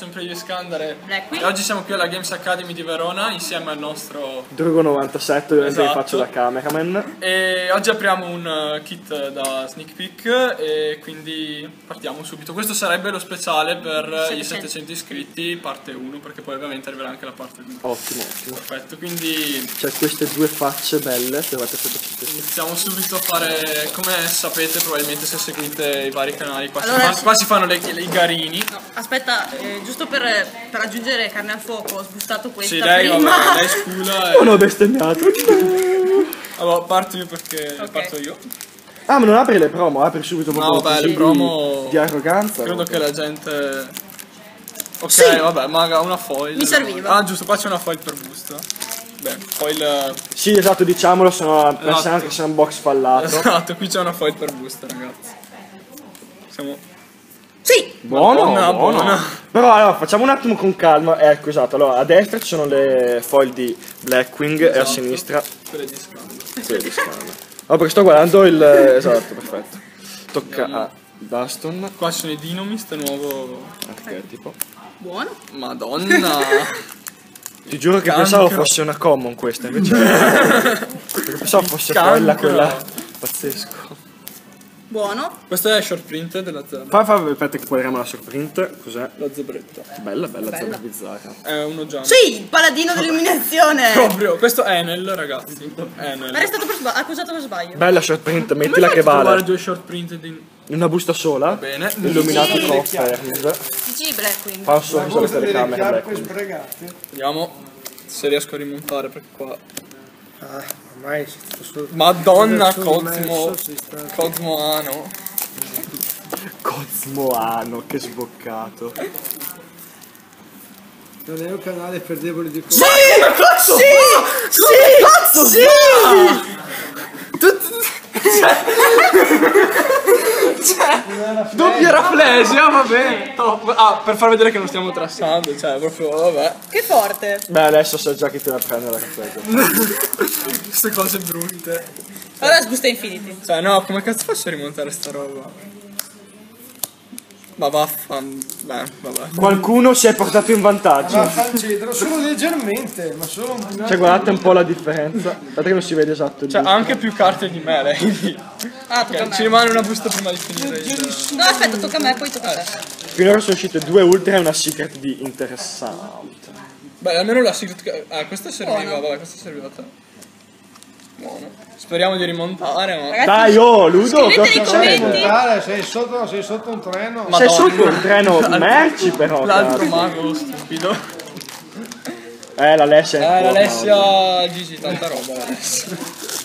sempre io Iskandar Blackwing. e oggi siamo qui alla Games Academy di Verona insieme al nostro Drugo97, ovviamente Esatto. vi faccio da cameraman. e oggi apriamo un kit da sneak peek e quindi partiamo subito. Questo sarebbe lo speciale per i 700 iscritti, parte 1, perché poi ovviamente arriverà anche la parte 2. Ottimo, ottimo. Perfetto, quindi C'è queste due facce belle, se avete sotto. iniziamo subito a fare, come sapete probabilmente se seguite i vari canali, qua, Allora, qua si fanno i garini. No, aspetta, giusto per aggiungere carne al fuoco, ho sbustato questa Sì, lei, prima. vabbè, lei scula Oh no, bestemmiato. Allora, parto io perché Ok. parto io. Ah, ma non apri le promo, apri subito proprio No, vabbè, così le promo di arroganza. credo che la gente... Ok, Sì. vabbè, maga una foil. Mi serviva. Ah, giusto, qua c'è una foil per busta. Beh, foil... Sì, esatto, diciamolo, sono pensa Esatto. anche se è un box fallato. Esatto, qui c'è una foil per busta, ragazzi. Siamo... Sì! Buono, Madonna, buono. buona. Però allora facciamo un attimo con calma. Ecco, esatto. Allora, a destra ci sono le foil di Blackwing e a sinistra Quelle di scambio. quelle di Scan. Oh, perché sto guardando il. Esatto, perfetto. Tocca a Baston. Qua ci sono i Dinomist, nuovo... Archetipo. Buono. Madonna! Ti giuro che Cancro. pensavo fosse una common questa, invece. Perché pensavo fosse Cancro. quella. Pazzesco. Buono. Questa è short print della zebra. Aspetta che guardiamo la surprint. Cos'è? La zebretta. Bella, zebra bizzarra. È uno jump. Sì, il paladino dell'illuminazione. Proprio, questo è Enel, ragazzi. Ma è Enel. stato accusato per sbaglio. Bella short print, Come mettila fai che a trovare vale. due short print di... In una busta sola. Bene. Illuminato Sì. Copperfield. GG Blackwing. Fa solo la telecamera Poi Black. sbregate. Vediamo se riesco a rimontare perché qua... Ah, ormai si sta solo. Madonna, Sul Cosmo. messo si sta- Cosmoano. Cosmoano, che sboccato. Non è un canale per deboli di Sì! Cazzo, sì! Doppia raflesia, va bene. Top. Ah, per far vedere che non stiamo trassando, cioè proprio, vabbè. Che forte. Beh, adesso so già chi te la prende la caffè. Queste cose brutte. Ora sbusta Infinity. Cioè, no, come cazzo faccio a rimontare sta roba? Ma beh, vabbè. Qualcuno si è portato in vantaggio. Ma fa il cedro solo leggermente, ma solo un Cioè, guardate un po' la differenza. Guardate che non si vede esatto il Cioè, busto. ha anche più carte di me, lei. Ah, tocca a me. Ci rimane una busta prima di finire il... No, aspetta, tocca a me, poi tocca a te. Finora sono uscite 2 ultra e una secret di interessante. Beh, almeno la secret... Ah, questa serviva, Buono. vabbè, questa serviva a te. Buono. Speriamo di rimontare, ma... Ragazzi, Dai, oh, Ludo, scrivete cosa nei c'è? commenti. sei sotto un treno. Ma- Sei Madonna. sotto un treno merci però. L'altro cazzo. mago stupido. L'Alessia è in forma, L'Alessia Gigi, tanta roba l'Alessia.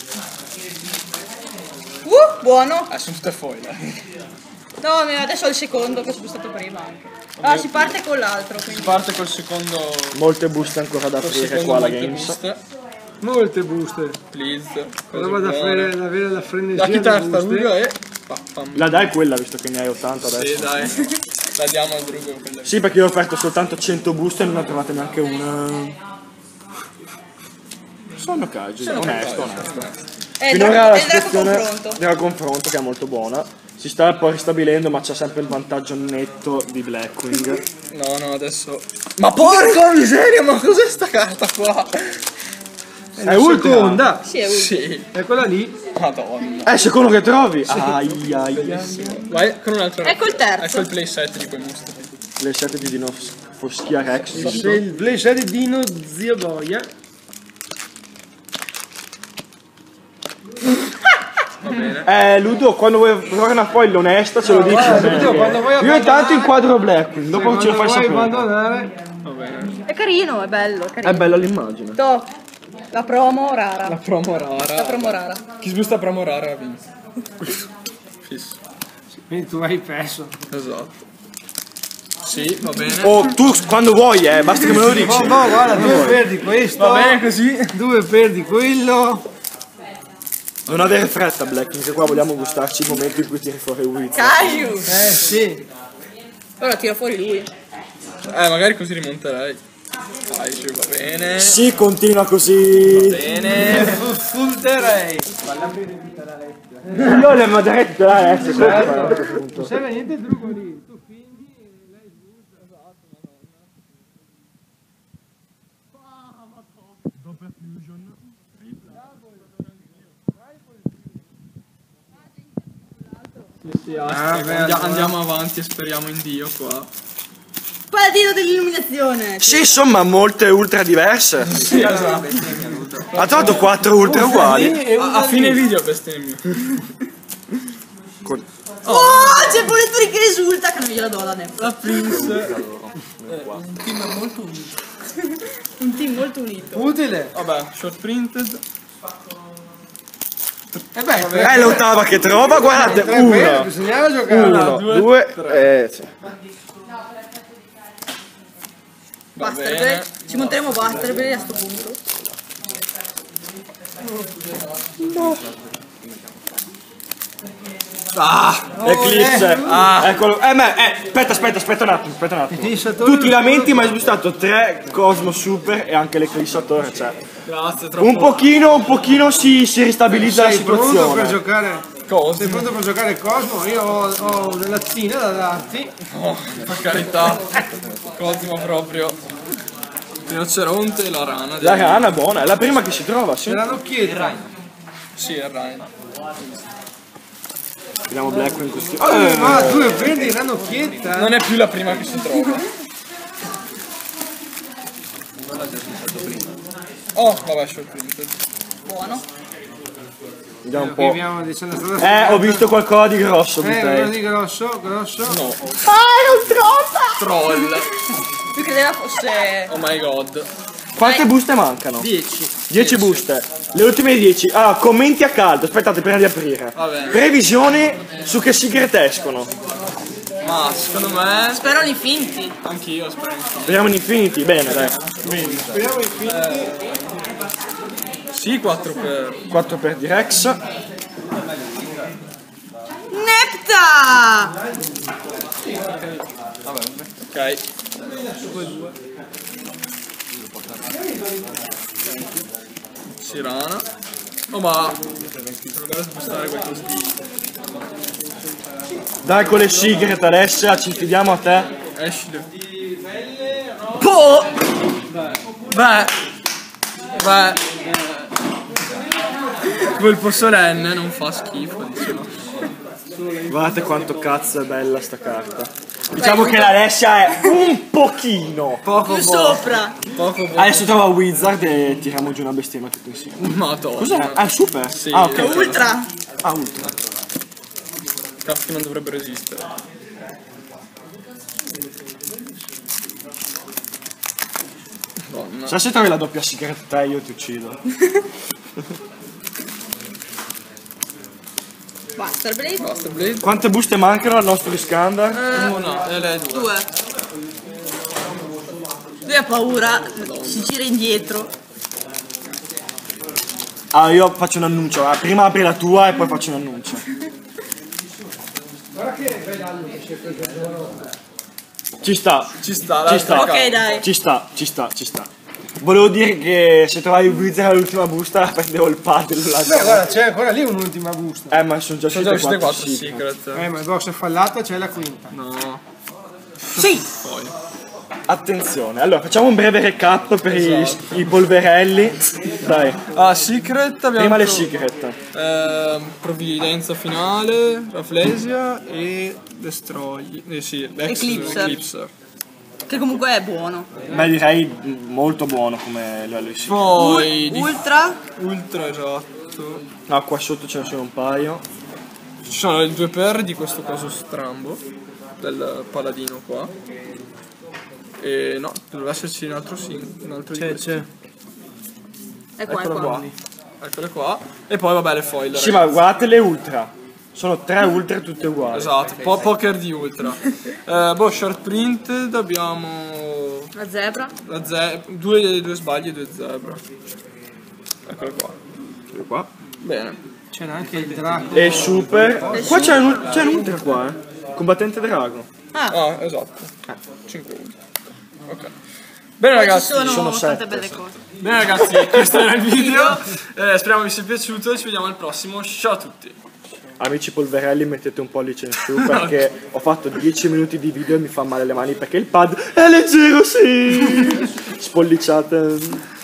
Buono. Sono tutte foil. No, adesso ho il secondo che ho sbustato prima anche. Ah, si parte con l'altro, Si quindi. parte col secondo... Molte buste ancora da Col aprire secondo qua alla molte Games. buste. Molte buste. Please. Roba da avere la frenesia. La chitarra delle buste. tartaruga e... Pappam. La dai quella visto che ne hai 80 adesso. Sì, dai. La diamo al drugo quella. Sì, perché io ho offerto soltanto 100 buste e non ne ho trovate neanche una. Sono caggi, onesto, onesto. Finora la Il drago situazione confronto. del confronto che è molto buona. Si sta poi ristabilendo, ma c'è sempre il vantaggio netto di Blackwing. No, adesso... Ma porca miseria, ma cos'è sta carta qua? È ultra. Seconda. Sì, è ultimo. Sì. È quella lì. Madonna. È il secondo che trovi. Ai ai ai. Vai con un altro. Ecco il terzo. Ecco il playset di quei mostri. Le 7 di Dino Foschia Rex. C'è il playset di Dino Zio Boia. Va bene. Ludo, quando vuoi provare una foil onesta ce lo dici. guarda, Ludo, quando vuoi Io intanto abbandonare- inquadro Blackwing, dopo ce lo fai Vuoi sapere. abbandonare? Va bene. È carino, è bello, è È carino. bella l'immagine. To. La promo rara. La promo rara. La promo rara. Chi sbusta promo rara vince. Fisso. Quindi tu hai perso. Esatto. Sì, va bene. Oh, tu quando vuoi, basta che me lo dici. No, guarda, due perdi questo. Va bene così. Due perdi quello. Non avere fretta, Blackwing, che qua vogliamo gustarci il momento in cui tiri fuori Wiz. Caju. Sì. Ora tira fuori lui. Magari così rimonterei. Dai, sì, va bene. Sì, continua così. Bene. Fulterei. Io le ho detto adesso. Non serve niente il trucco lì. Tu Andiamo avanti e speriamo in Dio qua. Paladino dell'illuminazione. Sì, insomma, molte ultra diverse. Sì, esatto. Ha trovato 4 ultra uguali. A fine video bestemmio. Oh, c'è Bonetturi che esulta, che non gliela do la nep. La Prince. Un team molto unito. Un team molto unito. Utile. Vabbè, short printed. E beh, È l'ottava che trova, guardate, uno, bisognava giocare. due, sì. Busterberg. Ci monteremo Busterberg a sto punto. Eclipse. Eccolo. Aspetta un attimo. Eclissatori. Tu ti lamenti, ma hai sbustato 3 Cosmo Super e anche l'eclissatore, cioè. Grazie, troppo. Un pochino si ristabilizza la Sei pronto per situazione. giocare? Cosmo. Sei pronto per giocare Cosmo? Io ho una lazzina da darti. Oh, per carità. Cosmo proprio. Rinoceronte e la rana. La rana è buona, è la prima che si trova, sì. C'è la nocchietta. Sì, è il rana. Vediamo Blackwing così. Ma tu prendi la nocchietta? Non è più la prima che si trova. Oh, vabbè, short printed. Buono. Vediamo un po'. Abbiamo diciamo la Ho visto qualcosa di grosso, quello Butei. di grosso. No. Troppa! Troll. Io credevo fosse... Oh my god. Quante buste mancano? 10. 10 buste. Le ultime 10. Ah, commenti a caldo. Aspettate, prima di aprire. Va bene. Previsioni su che secret escono. Ma secondo me. Spero li finti. Anch'io spero in sì. Speriamo in Infinity. Bene, dai. Speriamo in Sì, 4 per. 4 per Direx. Nepta! Ok. Sirana. Oh ma. Dovrebbe spostare qualcosa di. Dai con le secret Alessia, ci fidiamo a te. Ashley. Beh. Colpo solenne non fa schifo, diciamo. Guardate quanto cazzo è bella sta carta. Diciamo che l'Alessia è un pochino. Più sopra. Poco. Adesso trova Wizard e tiriamo giù una bestemmia tutti insieme. Ma to. Cos'è? Ah, super? Sì. Ah, ok. Ultra. Ah, ultra. Cazzo che non dovrebbe resistere. Madonna. Se trovi la doppia secret te io ti uccido. Busterblade. Basta, Blade. Quante buste mancano al nostro Iskandar? Una e le due. 2. Lui ha paura. Si gira indietro. Ah, io faccio un annuncio. Prima apri la tua e poi faccio un annuncio. Ci sta. Ci sta, Ci sta. Ok, dai. Ci sta. Volevo dire che se trovavi Wizard all'ultima busta prendevo il paddle. No, guarda, c'è ancora lì un'ultima busta. Ma sono già Sono già uscite 4 secret. secret. Ma il box è fallato, c'è la quinta. No. Sì! Poi. Attenzione, allora facciamo un breve recap per i polverelli. Dai, Ah, secret abbiamo. prima le pro- secret. Provvidenza finale, Raflesia e Destroy. Sì, Eclipser. Che comunque è buono. Ma direi molto buono come livello di secret. Poi di Ultra. ultra, esatto. No, qua sotto ce ne sono un paio. Ci sono il 2 per di questo coso strambo del paladino qua. E no, dovrebbe esserci un altro un altro di questi. È qua, è Eccolo qua. qua. Eccole qua. E poi vabbè le foil. Sì, ma guardate le ultra. Sono 3 ultra tutte uguali. Esatto, poker di ultra. Short printed abbiamo La zebra. due sbagli e 2 zebra. Eccole qua. Qua. Bene. C'è anche il drago. E super. Qua c'è un ultra qua, Combattente drago. Ah, esatto. 5 ultra. Ok. Bene Poi ragazzi. ci sono sono tante 7. belle cose. Bene ragazzi, questo era il video. Speriamo vi sia piaciuto e ci vediamo al prossimo. Ciao a tutti. Amici polverelli, mettete un pollice in su perché ho fatto 10 minuti di video e mi fa male le mani perché il pad è leggero, sì! Spolliciate.